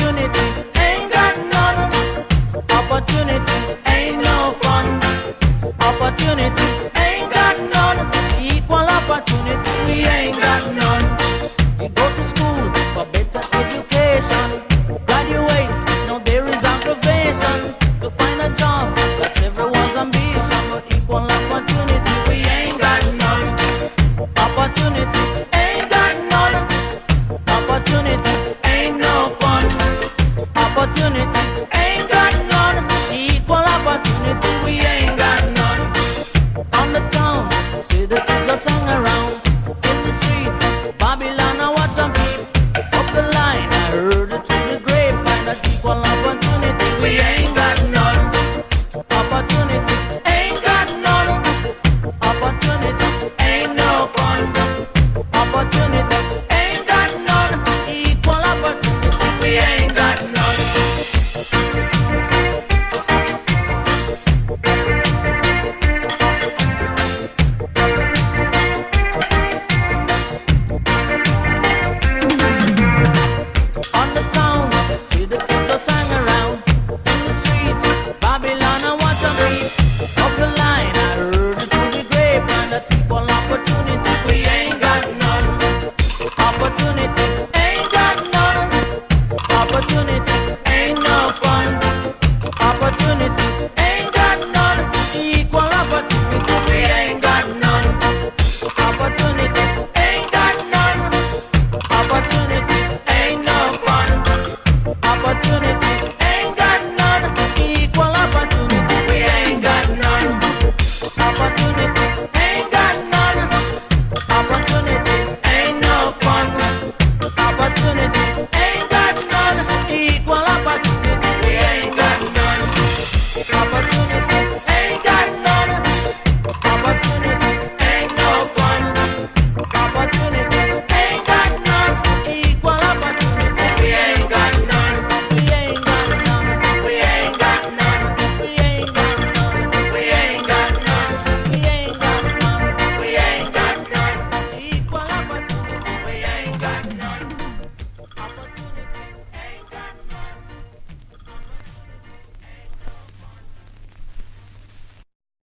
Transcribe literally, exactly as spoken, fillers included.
Opportunity ain't got none. Opportunity ain't no fun. Opportunity ain't got none. Equal opportunity we ain't got none. You go to school for better education. Graduate, now there is aggravation. To find a job, that's everyone's ambition. But equal opportunity we ain't got none. Opportunity ain't got none. Opportunity ain't no fun. Opportunity ain't got none. Equal opportunity we ain't got none. On the town, see the kids are sung around. In the streets, Babylon I watch some people. Up the line, I heard it through the grapevine. That equal opportunity we ain't got none. Opportunity ain't got none. Opportunity ain't no fun. Opportunity ain't got none. Equal opportunity we ain't got none. On the town, see the kids are sang around. In the streets, Babylon I watch them read. Up the line, I heard it through the grapevine. That equal opportunity we ain't got none. Opportunity ain't got none. Opportunity